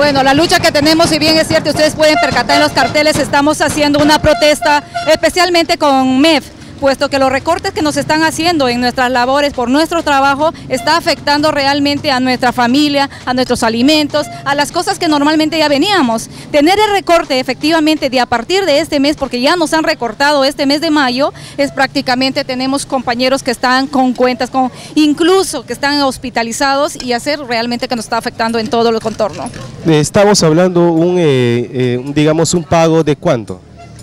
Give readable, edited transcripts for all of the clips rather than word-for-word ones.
Bueno, la lucha que tenemos, si bien es cierto, ustedes pueden percatar en los carteles, estamos haciendo una protesta especialmente con MEF, puesto que los recortes que nos están haciendo en nuestras labores por nuestro trabajo está afectando realmente a nuestra familia, a nuestros alimentos, a las cosas que normalmente ya veníamos. Tener el recorte efectivamente de a partir de este mes, porque ya nos han recortado este mes de mayo, es prácticamente tenemos compañeros que están con cuentas, incluso que están hospitalizados y hacer realmente que nos está afectando en todo el contorno. Estamos hablando digamos un pago de ¿cuánto?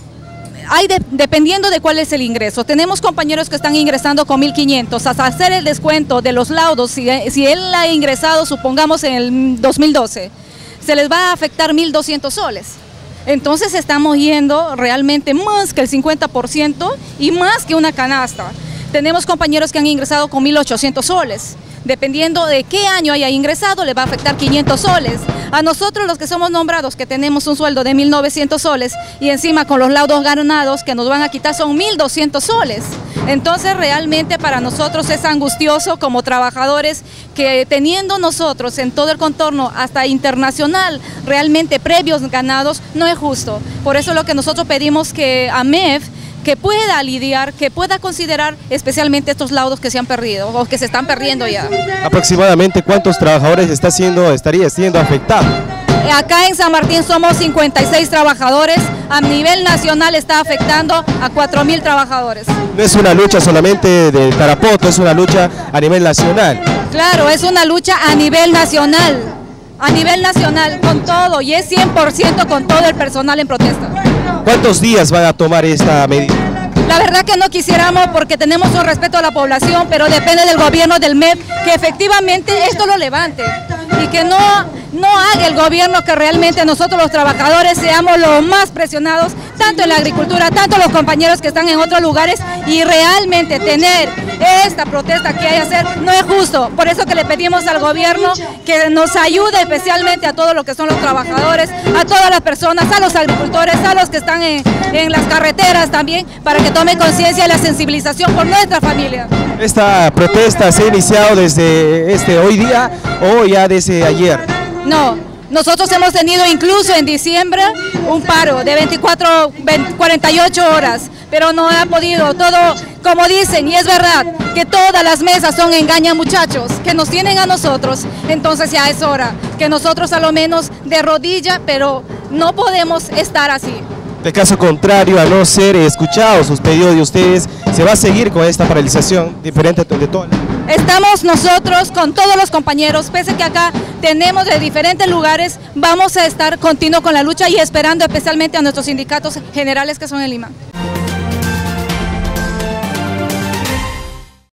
Dependiendo de cuál es el ingreso. Tenemos compañeros que están ingresando con 1.500, hasta hacer el descuento de los laudos, si él ha ingresado, supongamos en el 2012, se les va a afectar 1.200 soles. Entonces estamos yendo realmente más que el 50% y más que una canasta. Tenemos compañeros que han ingresado con 1.800 soles. Dependiendo de qué año haya ingresado, le va a afectar 500 soles. A nosotros los que somos nombrados, que tenemos un sueldo de 1.900 soles y encima con los laudos ganados que nos van a quitar son 1.200 soles. Entonces realmente para nosotros es angustioso como trabajadores que teniendo nosotros en todo el contorno hasta internacional realmente previos ganados, no es justo. Por eso lo que nosotros pedimos que a MEF que pueda lidiar, que pueda considerar especialmente estos laudos que se han perdido o que se están perdiendo ya. ¿Aproximadamente cuántos trabajadores estaría siendo afectado? Acá en San Martín somos 56 trabajadores, a nivel nacional está afectando a 4.000 trabajadores. No es una lucha solamente de Tarapoto, es una lucha a nivel nacional. Claro, es una lucha a nivel nacional con todo y es 100% con todo el personal en protesta. ¿Cuántos días van a tomar esta medida? La verdad que no quisiéramos porque tenemos un respeto a la población, pero depende del gobierno del MEF que efectivamente esto lo levante y que no haga el gobierno que realmente nosotros los trabajadores seamos los más presionados, tanto en la agricultura, tanto los compañeros que están en otros lugares y realmente tener esta protesta que hay que hacer no es justo. Por eso que le pedimos al gobierno que nos ayude especialmente a todos los que son los trabajadores, a todas las personas, a los agricultores, a los que están en las carreteras también, para que tome conciencia de la sensibilización por nuestra familia. ¿Esta protesta se ha iniciado desde hoy día o ya desde ayer? No, nosotros hemos tenido incluso en diciembre un paro de 48 horas, pero no ha podido, todo como dicen, y es verdad, que todas las mesas son engañan muchachos, que nos tienen a nosotros, entonces ya es hora que nosotros a lo menos de rodilla, pero no podemos estar así. De caso contrario, a no ser escuchados sus pedidos de ustedes, ¿se va a seguir con esta paralización diferente de todo? Estamos nosotros con todos los compañeros, pese que acá tenemos de diferentes lugares, vamos a estar continuo con la lucha y esperando especialmente a nuestros sindicatos generales que son en Lima.